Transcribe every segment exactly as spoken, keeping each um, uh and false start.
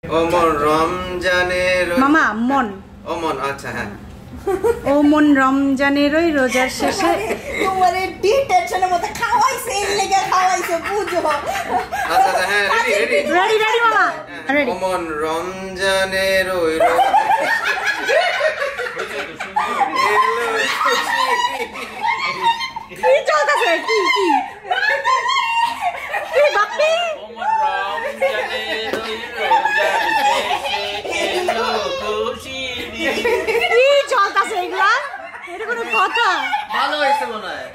ওমন রমজানের মামা মন ওমন আচ্ছা হ্যাঁ ওমন রমজানেরই রোজার শেষে তোমারে ডি টেনশনের মধ্যে খাওয়াইছে এই লেগে খাওয়াইছে বুঝো আচ্ছা আচ্ছা হ্যাঁ রেডি রেডি রেডি রেডি মামা রেডি ওমন রমজানেরই কি চলতেছে কি কি কি বাপি ওমন রমজানেরই রোজার শেষে এলো খুশি কি চলতেছে এগুলা এটা কোনো কথা ভালো হয়েছে মনে হয়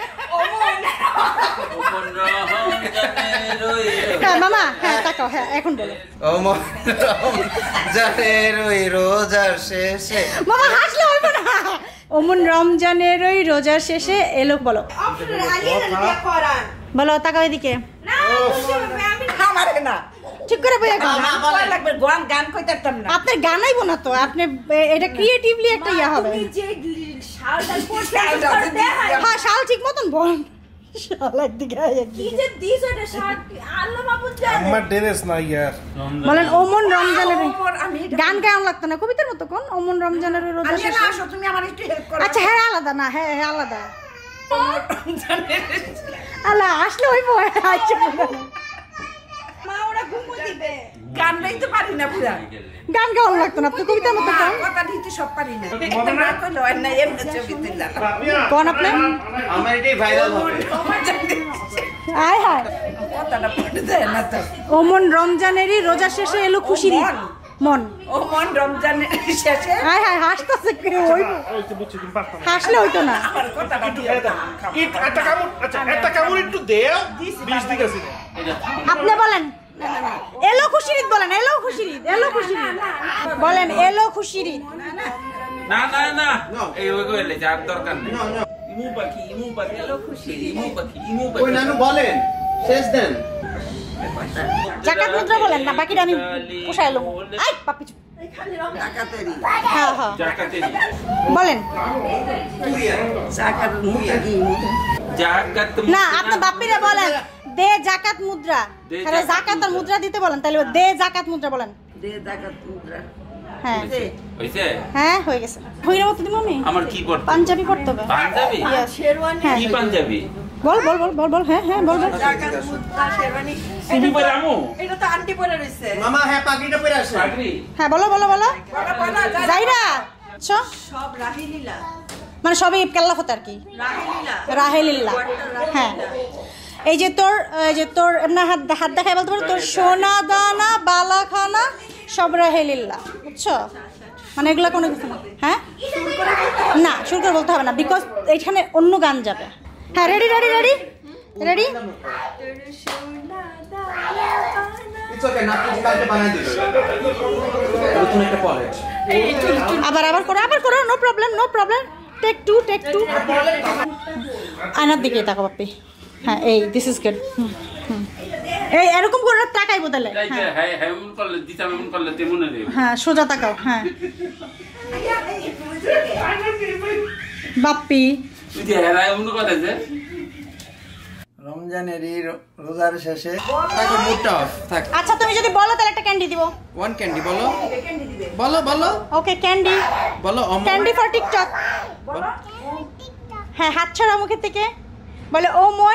ওমন রমজানেরই হ্যাঁ মামা হ্যাঁ তাকাও হ্যাঁ এখন বলো ওমন রমজানেরই রোজার শেষে মামা হাসলে হইব না ওমন রমজানেরই রোজার শেষে এলো বলো অপশন আগে না করান বলো তাকাও এদিকে না আমি খামারে না ঠিক করে বইয়া গান কয় লাগবে গান গান কইতাম না আপনার গানাইব না তো আপনি এটা ক্রিয়েটিভলি একটা ইয়া হবে তুমি যে শালটা পড়তে দেখাই হ্যাঁ শাল ঠিক মতন বল শাল একদিকে কি যে দিছ এটা শাল আল্লাহ মাহবুব জানে আমার ড্রেস না ইয়ার বলেন ওমন রমজানের আমি গান গান লাগতো না কবিতার মতো কোন ওমন রমজানের রোজা আলিয়া না শেষে আসো তুমি আমার একটু হেল্প করো আচ্ছা হ্যাঁ আলাদা না হ্যাঁ হ্যাঁ আলাদা আল্লাহ আসলে হইব আচ্ছা মা ওরা ঘুমো দিবে গান গাইতে পারি না পুরা গান গাওয়ার লাগতো না আপনি কবিতার মতো কোন কথা দিতে সব পারি না না কইলো আর না এমনি ছবি তুললা কোন আপনি আমার এটাই ভাইরাল হবে আয় হায় কথাটা পড়ে দেয় না তো ওমন রমজানেরই রোজা শেষে এলো খুশির ঈদ। মন ও মন রমজানের শেষে আয় হায় হাসতেছে কে হইব ওই তো বুঝছি তুমি পারতো না হাসলে হইতো না আমার কথাটা দিয়ে দাও ইট একটা কামড় আচ্ছা একটা কামড় একটু দেও বিশ দিকে আছে আপনি বলেন এলো খুশির ঈদ বলেন এলো খুশির ঈদ এলো খুশির ঈদ বলেন এলো খুশির ঈদ না না না এই ওই কইলে যার দরকার নেই ইমু পাখি ইমু পাখি এলো খুশি ইমু পাখি ইমু পাখি ওই নানু বলেন শেষ দেন জাকাত মুদ্রা বলেন না বাকিটা আমি পোষাইলো আই পাপি চুপ খালি রং টাকাতেরি হ্যাঁ হ্যাঁ জাকাতেরি বলেন টাকার মুখে কি জাকাত না আপনি বাপিরে বলেন দে জাকাত মুদ্রা দে তাহলে জাকাত জাকাত আর মুদ্রা দিতে বলেন তাহলে দে জাকাত মুদ্রা বলেন দে টাকার মুদ্রা হ্যাঁ হইছে হ্যাঁ হয়ে গেছে হইরা মতো দিমু আমি আমার কি পড়তে পাঞ্জাবি পড়তে হবে পাঞ্জাবি Yes. শেরওয়ানি হ্যাঁ কি পাঞ্জাবি বল বল বল বল বল হ্যাঁ হ্যাঁ বল বল টাকার মুদ্রা শেরওয়ানি সিবি পরে আমু এটা তো আন্টি পরে রইছে মামা হ্যাঁ পাগড়িটা পরে আসে পাগড়ি হ্যাঁ বলো বলো বলো বলা বলা যাইরা আচ্ছা সব রাহিলীলা মানে সবই কেল্লাফত আর কি রাহিলীলা রাহেলিল্লাহ হ্যাঁ এই যে তোর এই যে তোর এমনা হাত হাত দেখাই বলতে পারো তোর সোনা দানা বালা খানা সব রাহেলিল্লাহ বুঝছো মানে এগুলা কোনো কিছু না হ্যাঁ না শুরু করে বলতে হবে না বিকজ এইখানে অন্য গান যাবে হ্যাঁ ready ready ready ready it's okay না কিছু কালকে বানাই দিল নতুন একটা পড়ে আবার আবার করো আবার করো no problem no problem take two take two আয়নার দিকে তাকাও বাপ্পি হ্যাঁ এই দিস ইজ গুড এই এরকম করে তাকাইবো তাহলে হ্যাঁ হ্যাঁ হ্যাঁ মন করলে দিতাম মন করলে তেমন নেই হ্যাঁ সোজা তাকাও হ্যাঁ বাপ্পি তুই যে হেরাই মন করে যে রমজানের এই রোজার শেষে তাকে মুড অফ থাক আচ্ছা তুমি যদি বলো তাহলে একটা ক্যান্ডি দিব ওয়ান ক্যান্ডি বলো বলো বলো ওকে ক্যান্ডি বলো অমর ক্যান্ডি ফর টিকটক হ্যাঁ হাত ছাড়া মুখের থেকে বলে ও মন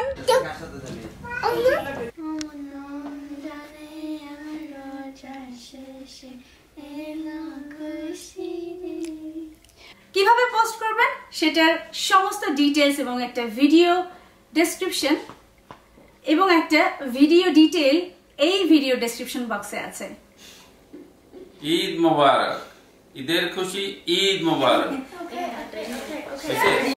কিভাবে পোস্ট করবেন সেটার সমস্ত ডিটেইলস এবং একটা ভিডিও ডেসক্রিপশন এবং একটা ভিডিও ডিটেইল এই ভিডিও ডেসক্রিপশন বক্সে আছে। ঈদ মোবারক ঈদের খুশি ঈদ মোবারক